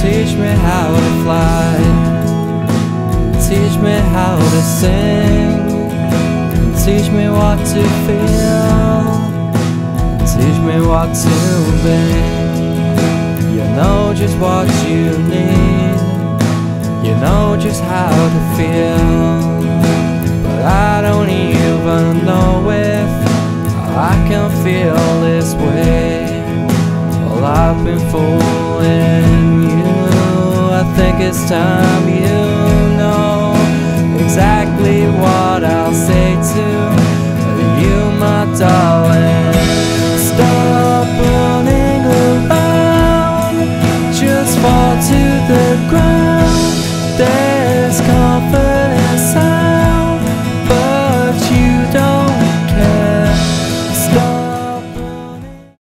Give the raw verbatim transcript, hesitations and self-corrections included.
Teach me how to fly, teach me how to sing, teach me what to feel, teach me what to be. You know just what you need, you know just how to feel, but I don't even know if I can feel this way. Well, I've been fooling you, I think it's time you know exactly what I'll say to you, my darling.